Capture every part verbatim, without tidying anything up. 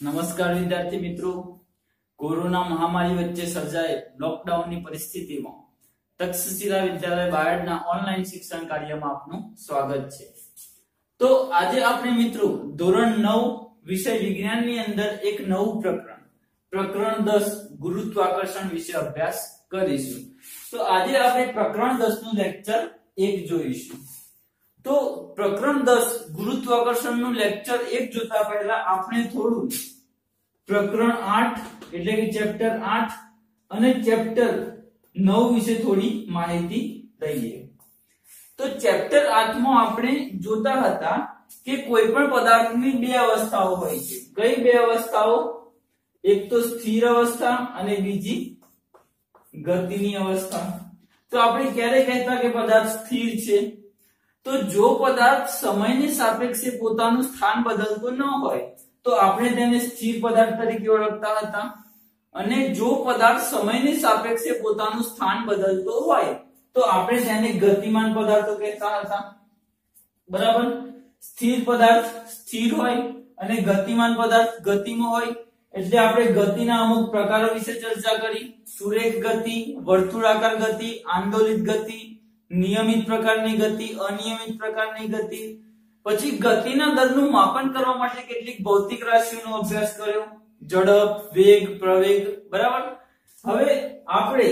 નમસ્કાર વિદ્યાર્થી મિત્રો, કોરોના મહામારી વચ્ચે સર્જાયેલ લોકડાઉનની પરિસ્થિતિમાં તક્ષશિલા વિદ્યાલય બાયડના ઓનલાઈન શિક્ષણ કાર્યમાં આપનું સ્વાગત છે। તો આજે આપણે મિત્રો ધોરણ નવ વિષય વિજ્ઞાનની અંદર એક નવું પ્રકરણ પ્રકરણ દસ ગુરુત્વાકર્ષણ વિશે અભ્યાસ કરીશું। તો આજે આપણે પ્રકરણ દસ નું લેક્ચર એક જોઈશું। તો પ્રકરણ દસ ગુરુત્વાકર્ષણનું લેક્ચર એક જોતા પહેલા આપણે થોડું પ્રકરણ આઠ એટલે કે ચેપ્ટર આઠ અને ચેપ્ટર નવ વિશે થોડી માહિતી લઈએ। તો ચેપ્ટર આઠ માં આપણે જોતા હતા કે કોઈ પણ પદાર્થની બે અવસ્થાઓ હોય છે। કઈ બે અવસ્થાઓ? એક તો સ્થિર અવસ્થા અને બીજી ગતિની અવસ્થા। તો આપણે ક્યારે કહેતા કે પદાર્થ સ્થિર છે? તો જો પદાર્થ સમયની સાપેક્ષે પોતાનું સ્થાન બદલતો ન હોય તો આપણે તેને સ્થિર પદાર્થ તરીકે ઓળખતા હતા, અને જો પદાર્થ સમયની સાપેક્ષે પોતાનું સ્થાન બદલતો હોય તો આપણે તેને ગતિમાન પદાર્થો કહેતા હતા। બરાબર? સ્થિર પદાર્થ સ્થિર હોય અને ગતિમાન પદાર્થ ગતિમાં હોય, એટલે આપણે ગતિના અમુક પ્રકારો વિશે ચર્ચા કરી। સુરેખ ગતિ, વર્તુળાકાર ગતિ, આંદોલિત ગતિ, નિયમિત પ્રકારની ગતિ, અનિયમિત પ્રકારની ગતિ। પછી ગતિના દરનું માપન કરવા માટે કેટલીક ભૌતિક રાશિઓનો અભ્યાસ કર્યો, ઝડપ, વેગ, પ્રવેગ। બરાબર? હવે આપણે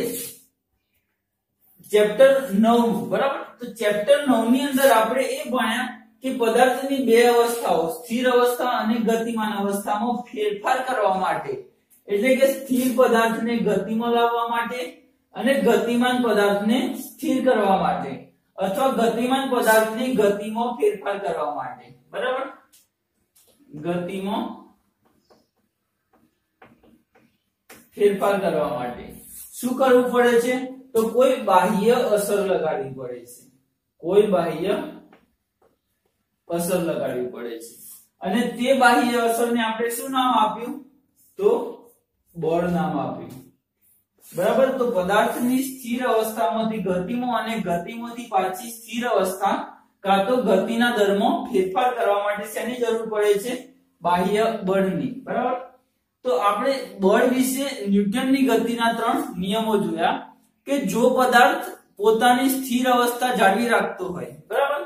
ચેપ્ટર નવ, બરાબર, તો ચેપ્ટર નવ ની અંદર આપણે એ ભણ્યા કે પદાર્થની બે અવસ્થાઓ સ્થિર અવસ્થા અને ગતિમાન અવસ્થામાં ફેરફાર કરવા માટે, એટલે કે સ્થિર પદાર્થને ગતિમાં લાવવા માટે અને ગતિમાન પદાર્થને સ્થિર કરવા માટે, અથવા ગતિમાન પદાર્થની ગતિમાં ફેરફાર કરવા માટે। બરાબર? ગતિમાં ફેરફાર કરવા માટે શું કરવું પડે છે? તો કોઈ બાહ્ય અસર લગાડવી પડે છે। કોઈ બાહ્ય અસર લગાડવી પડે છે, અને તે બાહ્ય અસરને આપણે શું નામ આપ્યું? તો બળ નામ આપ્યું। બરાબર? તો પદાર્થની સ્થિર અવસ્થામાંથી ગતિમાં અને ગતિમાંથી પાછી સ્થિર અવસ્થા કાં તો ગતિના દરમાં ફેરફાર કરવા માટે શેની જરૂર પડે છે? બાહ્ય બળની। બરાબર? તો આપણે બળ વિશે ન્યૂટનની ગતિના ત્રણ નિયમો જોયા કે જો પદાર્થ પોતાની સ્થિર અવસ્થા જાળવી રાખતો હોય, બરાબર,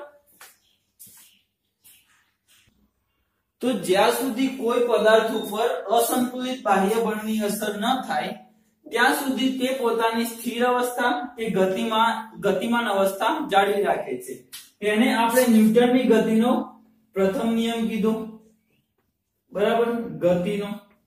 તો જ્યાં સુધી કોઈ પદાર્થ ઉપર અસંતુલિત બાહ્ય બળની અસર ન થાય ત્યાં સુધી તે પોતાની સ્થિર અવસ્થા કે ગતિમાન ગતિમાન અવસ્થા જાળવી રાખે છે। તેને આપણે ન્યૂટનની ગતિનો પ્રથમ નિયમ કીધો। બરાબર? ગતિનો।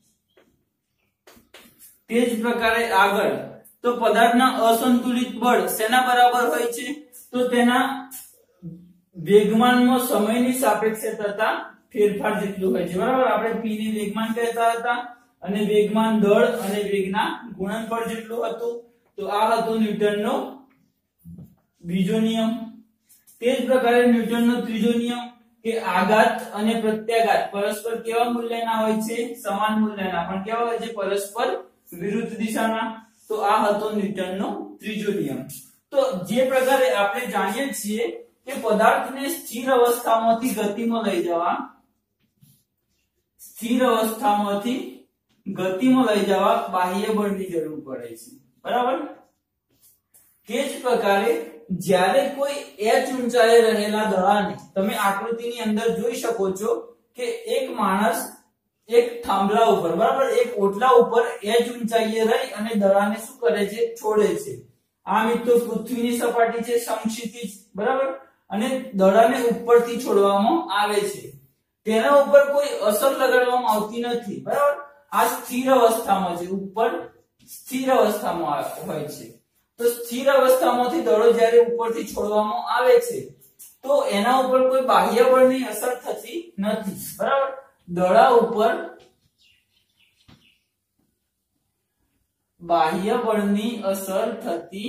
તે જ પ્રકારે આગળ તો પદાર્થના અસંતુલિત બળ શેના બરાબર હોય છે? તો તેના વેગમાનમાં સમયની સાપેક્ષે થતા ફેરફાર જેટલું હોય છે। બરાબર? આપણે p ને વેગમાન કહેતા હતા, અને વેગમાન દળ અને વેગના ગુણનફળ જેટલું હતું। તો આ હતો ન્યૂટનનો બીજો નિયમ। તે જ પ્રકારે ન્યૂટનનો ત્રીજો નિયમ કે આઘાત અને પ્રત્યાઘાત પરસ્પર કેવા મૂલ્યના હોય છે? સમાન મૂલ્યના, પણ કેવા હોય છે? પરસ્પર વિરુદ્ધ દિશાના। તો આ હતો ન્યૂટનનો ત્રીજો નિયમ। તો જે પ્રકારે આપણે જાણીએ છીએ કે પદાર્થને સ્થિર અવસ્થામાંથી ગતિમાં લઈ જવા સ્થિર અવસ્થામાંથી ગતિમાં લઈ જવા બાહ્ય બળની જરૂર પડે છે। બરાબર? તે જ પ્રકારે જ્યારે કોઈ h ઊંચાઈએ રહેલા દડાને તમે આકૃતિની અંદર જોઈ શકો છો કે એક માણસ એક થાંભલા ઉપર, બરાબર, એક ઓટલા ઉપર h ઊંચાઈએ રહી અને દડાને શું કરે છે? છોડે છે। આ મિત્રો પૃથ્વીની સપાટી છે, સમક્ષિતિજ, બરાબર, અને દડાને ઉપરથી છોડવામાં આવે છે। તેના ઉપર કોઈ અસર લગાડવામાં આવતી નથી। બરાબર? આ સ્થિર અવસ્થામાં છે, ઉપર સ્થિર અવસ્થામાં હોય છે। તો સ્થિર અવસ્થામાંથી દડો જ્યારે ઉપરથી છોડવામાં આવે છે તો એના ઉપર કોઈ બાહ્ય બળની અસર થતી નથી। બરાબર? દડા ઉપર બાહ્ય બળની અસર થતી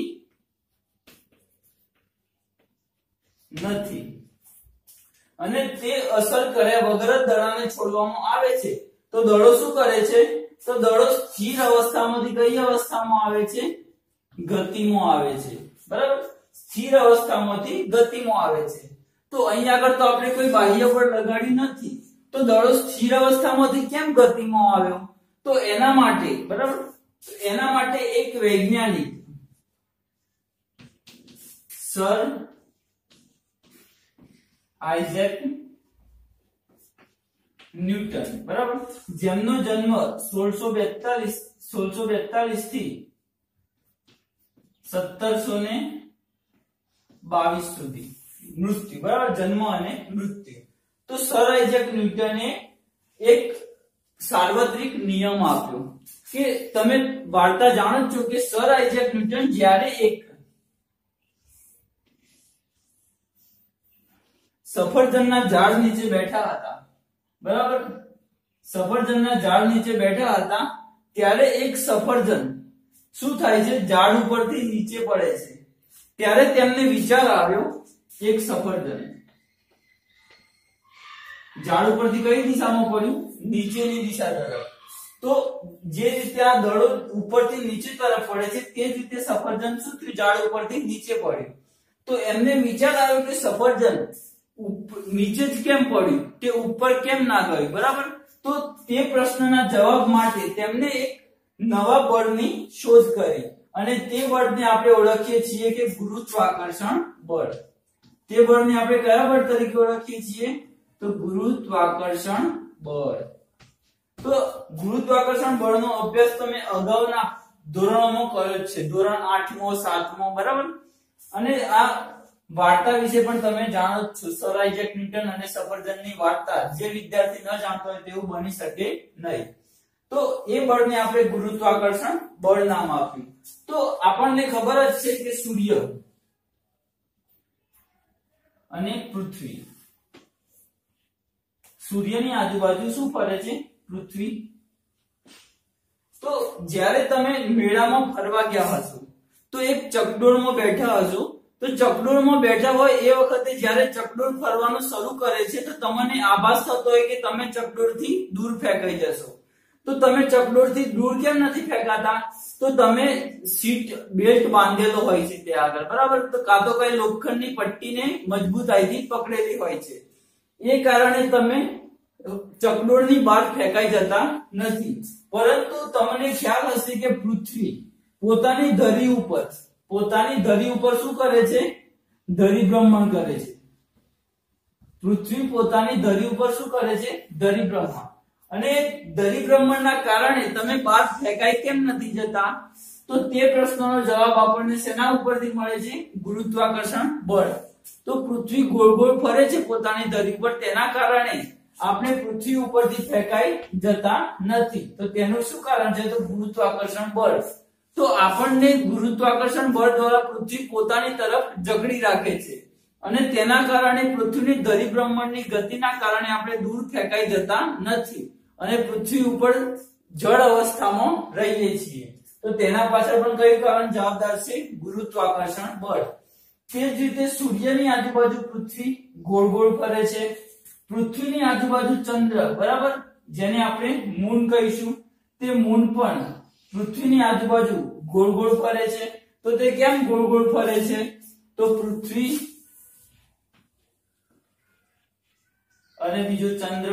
નથી, અને તે અસર કર્યા વગર જ દડાને છોડવામાં આવે છે તો દડો શું કરે છે? તો દડો સ્થિર અવસ્થામાંથી કઈ અવસ્થામાં આવે છે? ગતિમાં આવે છે। બરાબર? સ્થિર અવસ્થામાંથી ગતિમાં આવે છે। તો અહીં આગળ તો આપણે કોઈ બાહ્ય બળ લગાડી નથી, તો દડો સ્થિર અવસ્થામાંથી કેમ ગતિમાં આવ્યો? તો એના માટે બરાબર એના માટે એક વૈજ્ઞાનિક સર આઇઝેક ન્યૂટન બરાબર, જેમનો જન્મ સોળસો બેતાલીસ સોળસો બેતાલીસ થી સત્તરસો ને બાવીસ સુધી મૃત્યુ બરાબર, જન્મ અને મૃત્યુ. તો સર આઇઝેક ન્યૂટને એક સાર્વત્રિક નિયમ આપ્યો કે તમે વાર્તા જાણો છો કે સર આઇઝેક ન્યૂટન જ્યારે એક સફરજનના ઝાડ નીચે બેઠા હતા બરાબર, સફરજનના ઝાડ નીચે બેઠા હતા ત્યારે એક સફરજન શું થાય છે, ઝાડ ઉપરથી નીચે પડે છે. ત્યારે તેમને વિચાર આવ્યો, એક સફરજન ઝાડ ઉપરથી કઈ દિશામાં પડ્યું, નીચેની દિશા તરફ. તો જે રીતે આ દડો ઉપરથી નીચે તરફ પડે છે તે જ રીતે સફરજન શું થયું, ઝાડ ઉપરથી નીચે પડ્યું. તો એમને વિચાર આવ્યો કે સફરજન નીચે જ કેમ પડ્યું, તે ઉપર કેમ ના ગયું બરાબર. તો તે પ્રશ્નના જવાબ માટે તેમને એક નવા બળની શોધ કરી અને તે બળને આપણે ઓળખીએ છીએ કે ગુરુત્વાકર્ષણ બળ. તે બળને આપણે કયા બળ તરીકે ઓળખીએ છીએ, તો ગુરુત્વાકર્ષણ બળ. તો ગુરુત્વાકર્ષણ બળનો અભ્યાસ તમે અગાઉના ધોરણોમાં કર્યો છે, ધોરણ આઠમો સાતમો બરાબર. અને આ વાર્તા વિશે પણ તમે જાણો જ છો, સર આઇઝેક ન્યૂટન અને સફરજનની વાર્તા જે વિદ્યાર્થી ન જાણતો હોય તેવું બની શકે નહીં. તો એ બળને આપણે ગુરુત્વાકર્ષણ બળ નામ આપ્યું. તો આપણને ખબર જ છે કે સૂર્ય અને પૃથ્વી, સૂર્યની આજુબાજુ શું ફરે છે, પૃથ્વી. તો જ્યારે તમે મેળામાં ફરવા ગયા હશો તો એક ચકડોળમાં બેઠા હશો, તો ચકડોળમાં બેઠા હોય એ વખતે જ્યારે ચકડોળ ફરવાનું શરૂ કરે છે તો તમને આભાસ થતો હોય કે તમે ચકડોળથી દૂર ફેંકાઈ જશો. તો તમે ચકડોળથી દૂર કેમ નથી ફેંકાતા, તો તમે સીટ બેલ્ટ બાંધેલો હોય છે તે આગળ બરાબર, તો કાં તો કઈ લોખંડની પટ્ટીને મજબૂતાઈથી પકડેલી હોય છે, એ કારણે તમે ચકડોળની બહાર ફેંકાઈ જતા નથી. પરંતુ તમને ખ્યાલ હશે કે પૃથ્વી પોતાની ધરી ઉપર પોતાની ધરી ઉપર શું કરે છે, ધરી ભ્રમણ કરે છે. પૃથ્વી પોતાની ધરી ઉપર શું કરે છે, ધરી ભ્રમણ. અને ધરી ભ્રમણના કારણે તમે બહાર ફેંકાઈ કેમ નથી જતા, તો તે પ્રશ્નનો જવાબ આપણને શેના ઉપરથી મળે છે, ગુરુત્વાકર્ષણ બળ. તો પૃથ્વી ગોળ ગોળ ફરે છે પોતાની ધરી પર, તેના કારણે આપણે પૃથ્વી ઉપરથી ફેંકાઈ જતા નથી. તો તેનું શું કારણ છે, તો ગુરુત્વાકર્ષણ બળ. તો આપણને ગુરુત્વાકર્ષણ બળ દ્વારા પૃથ્વી પોતાની તરફ જકડી રાખે છે અને તેના કારણે પૃથ્વીની ધરી ભ્રમણની ગતિના કારણે આપણે દૂર ફેંકાઈ જતા નથી અને પૃથ્વી ઉપર જળ અવસ્થામાં રહીએ છીએ. તો તેના પાછળ પણ કયું કારણ જવાબદાર છે, ગુરુત્વાકર્ષણ બળ. તે જ રીતે સૂર્યની આજુબાજુ પૃથ્વી ગોળ ગોળ ફરે છે, પૃથ્વીની આજુબાજુ ચંદ્ર બરાબર, જેને આપણે મૂન કહીશું, તે મૂન પણ પૃથ્વીની આજુબાજુ ગોળ ગોળ ફરે છે. તો તે કેમ ગોળ ગોળ ફરે છે, તો પૃથ્વી અને બીજો ચંદ્ર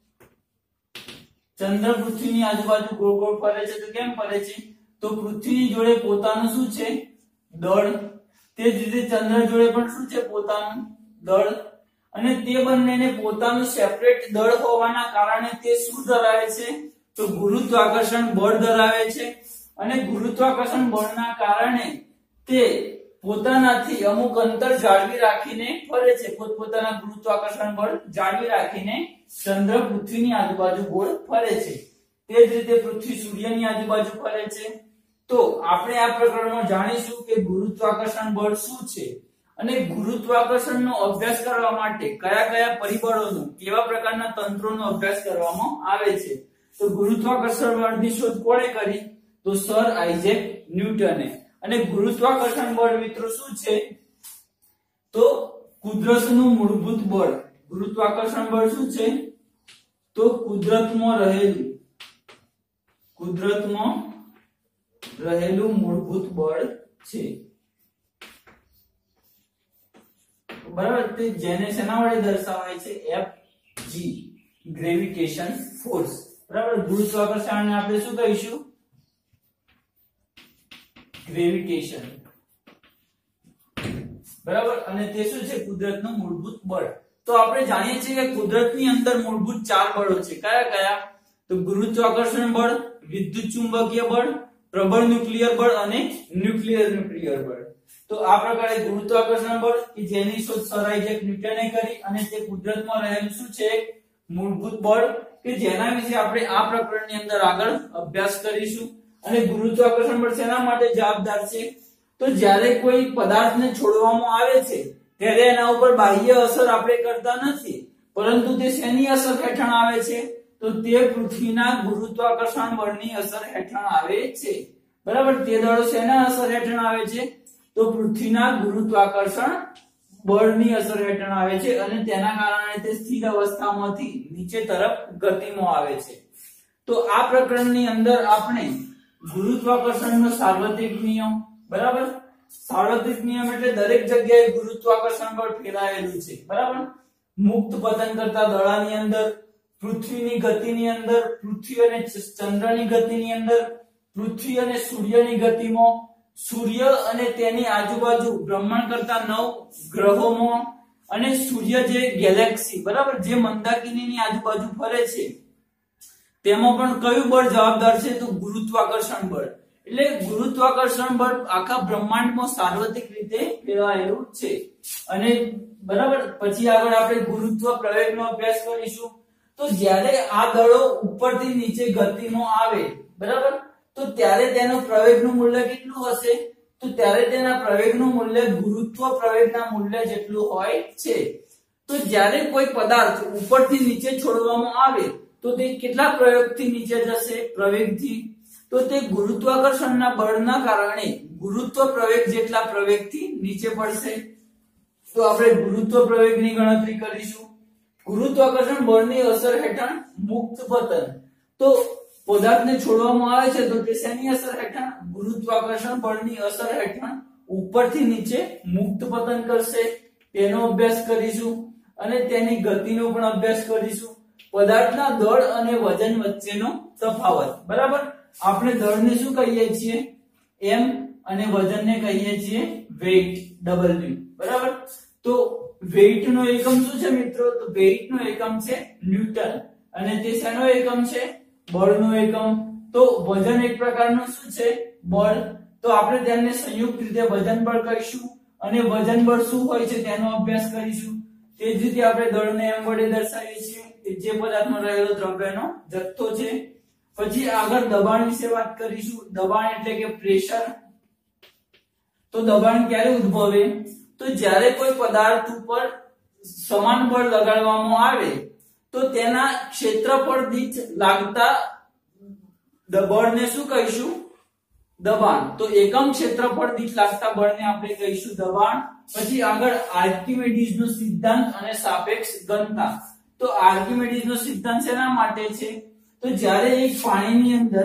ચંદ્ર પૃથ્વીની આજુબાજુ ગોળ ગોળ ફરે છે. તો કેમ ફરે છે, તો પૃથ્વીની જોડે પોતાનું શું છે, દળ. તે જ રીતે ચંદ્ર જોડે પણ શું છે, પોતાનું દળ. અને તે બંનેને પોતાનું સેપરેટ દળ હોવાના કારણે તે શું ધરાવે છે, તો ગુરુત્વાકર્ષણ બળ ધરાવે છે. અને ગુરુત્વાકર્ષણ બળના કારણે તે પોતાનાથી અમુક અંતર જાળવી રાખીને ફરે છે, પોતપોતાના ગુરુત્વાકર્ષણ બળ જાળવી રાખીને ચંદ્ર પૃથ્વીની આજુબાજુ ગોળ ફરે છે. તે જ રીતે પૃથ્વી સૂર્યની આજુબાજુ ફરે છે. તો આપણે આ પ્રકરણમાં જાણીશું કે ગુરુત્વાકર્ષણ બળ શું છે અને ગુરુત્વાકર્ષણનો અભ્યાસ કરવા માટે કયા કયા પરિબળોનો, કેવા પ્રકારના તંત્રોનો અભ્યાસ કરવામાં આવે છે. તો ગુરુત્વાકર્ષણ બળની શોધ કોણે કરી, તો સર આઇઝેક ન્યૂટને. અને ગુરુત્વાકર્ષણ બળ મિત્રો શું છે, તો કુદરતનું મૂળભૂત બળ. ગુરુત્વાકર્ષણ બળ શું છે, તો કુદરતમાં રહેલું કુદરતમાં રહેલું મૂળભૂત બળ છે બરાબર. તે જેને શેના વડે દર્શાવાય છે, એફ જી ગ્રેવિટેશન ફોર્સ, બરાબર. ગુરુત્વાકર્ષણને આપણે શું કહીશું? ગ્રેવિટેશન, બરાબર. અને તે શું છે? કુદરતનું મૂળભૂત બળ. તો આપણે જાણીએ છીએ કે કુદરતની અંદર મૂળભૂત ચાર બળો છે. કયા કયા? તો ગુરુત્વાકર્ષણ બળ, વિદ્યુત ચુંબકીય બળ, પ્રબળ ન્યુક્લિયર બળ અને ન્યુક્લિયર ન્યુક્લિયર બળ. તો આ પ્રકારે ગુરુત્વાકર્ષણ બળ કે જેની શોધ સર આઇઝેક ન્યૂટને કરી અને તે કુદરતમાં રહેલું શું છે? મૂળભૂત બળ કે જેના વિશે આપણે આ પ્રકરણની અંદર આગળ અભ્યાસ કરીશું. અને ગુરુત્વાકર્ષણ બળ શેના માટે જવાબદાર છે? તો જ્યારે કોઈ પદાર્થને છોડવામાં આવે છે ત્યારે એના ઉપર બાહ્ય અસર આપણે કરતા નથી, પરંતુ તે શેની અસર હેઠળ આવે છે? તો તે પૃથ્વીના ગુરુત્વાકર્ષણ બળની અસર હેઠળ આવે છે, બરાબર. તે દળો શેના અસર હેઠળ આવે છે? તો પૃથ્વીના ગુરુત્વાકર્ષણ બળની અસર હેઠળ આવે છે અને તેના કારણે તે સ્થિર અવસ્થામાંથી નીચે તરફ ગતિમાં આવે છે. તો આ પ્રકરણની અંદર આપણે ગુરુત્વાકર્ષણનો સાર્વત્રિક નિયમ, બરાબર. સાર્વત્રિક નિયમ એટલે દરેક જગ્યાએ ગુરુત્વાકર્ષણ બળ ફેલાયેલું છે, બરાબર. મુક્ત પતન કરતા દડાની અંદર, પૃથ્વીની ગતિની અંદર, પૃથ્વી અને ચંદ્રની ગતિની અંદર, પૃથ્વી અને સૂર્યની ગતિમાં, સૂર્ય અને તેની આજુબાજુ બ્રહ્માંડ કરતા નવ ગ્રહોમાં અને સૂર્ય જે ગેલેક્સી, બરાબર, જે મંદાકિનીની આજુબાજુ ફરે છે તેમાં પણ કયું બળ જવાબદાર છે? તો ગુરુત્વાકર્ષણ બળ. એટલે ગુરુત્વાકર્ષણ બળ આખા બ્રહ્માંડમાં સાર્વત્રિક રીતે ફેલાયેલું છે. અને બરાબર, પછી આગળ આપણે ગુરુત્વ પ્રવેગનો અભ્યાસ કરીશું. તો જ્યારે આ દળો ઉપરથી નીચે ગતિમાં આવે, બરાબર, તો ત્યારે તેનું પ્રવેગનું મૂલ્ય કેટલું હશે? તો ત્યારે તેના પ્રવેગનું મૂલ્ય ગુરુત્વ પ્રવેગના મૂલ્ય જેટલું હોય છે. તો જ્યારે કોઈ પદાર્થ ઉપરથી નીચે છોડવામાં આવે તો તે કેટલા પ્રયોગથી નીચે જશે? પ્રવેગથી. તો તે ગુરુત્વાકર્ષણના બળના કારણે ગુરુત્વ પ્રવેગ જેટલા પ્રવેગથી નીચે પડશે. તો આપણે ગુરુત્વ પ્રવેગની ગણતરી કરીશું. ગુરુત્વાકર્ષણ બળની અસર હેઠળ મુક્ત પતન. તો પદાર્થને છોડવામાં આવે છે તો તે શેની અસર હેઠળ? ગુરુત્વાકર્ષણ બળની અસર હેઠળ ઉપરથી નીચે મુક્ત પતન કરશે. તેનો અભ્યાસ કરીશું અને તેની ગતિનો પણ અભ્યાસ કરીશું. પદાર્થના દળ અને વજન વચ્ચેનો તફાવત, બરાબર. આપણે દળને શું કહીએ છીએ? m અને વજનને કહીએ છીએ વેઇટ, w, બરાબર. તો વેઇટ નો એકમ શું છે મિત્રો? તો વેઇટ નો એકમ છે ન્યૂટન અને તે શેનો એકમ છે? બળનો એકમ. તો વજન એક પ્રકારનું શું છે? બળ. તો આપણે તેને સંયુક્ત રીતે વજન બળ કહીશું અને વજન બળ શું હોય છે તેનો અભ્યાસ કરીશું. તે જ રીતે આપણે દળને m વડે દર્શાવીએ છીએ કે જે પદાર્થમાં રહેલો દ્રવ્યનો જથ્થો છે. પછી આગળ દબાણ વિશે વાત કરીશું. દબાણ એટલે કે પ્રેશર. તો દબાણ ક્યારે ઉદ્ભવે? તો જ્યારે કોઈ પદાર્થ ઉપર સમાન બળ લગાડવામાં આવે તો તેના ક્ષેત્રફળ દીઠ લાગતા બળને શું કહીશું? દબાણ. તો એકમ ક્ષેત્રફળ દીઠ લાગતા બળને આપણે કહીશું દબાણ. પછી આગળ આર્કિમેડીઝનો સિદ્ધાંત અને સાપેક્ષ ઘનતા. તો આર્કિમેડીઝનો સિદ્ધાંત શેના માટે છે? તો જ્યારે એક પાણીની અંદર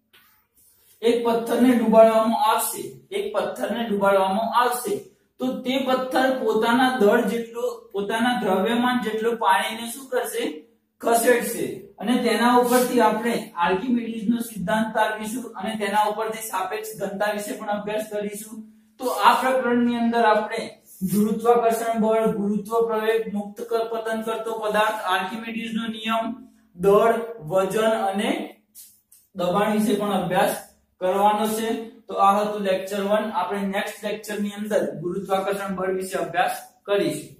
એક પથ્થરને ડુબાડવામાં આવશે, એક પથ્થરને ડુબાડવામાં આવશે તો તે પથ્થર પોતાના દળ જેટલો, પોતાના દ્રવ્યમાન જેટલો પાણીને શું કરશે? ખસેડશે. અને તેના ઉપરથી આપણે આર્કિમેડીઝનો સિદ્ધાંત તારવીશું અને તેના ઉપરથી સાપેક્ષ ઘનતા વિશે પણ અભ્યાસ કરીશું. તો આ પ્રકરણની અંદર આપણે ગુરુત્વાકર્ષણ બળ, ગુરુત્વ પ્રવેગ, મુક્ત પતન કરતો પદાર્થ, આર્કિમેડીઝનો નિયમ, દળ, વજન અને દબાણ વિશે પણ અભ્યાસ કરવાનો છે. તો આ હતું લેક્ચર એક. આપણે નેક્સ્ટ લેક્ચર ની અંદર ગુરુત્વાકર્ષણ બળ વિશે અભ્યાસ કરીશું.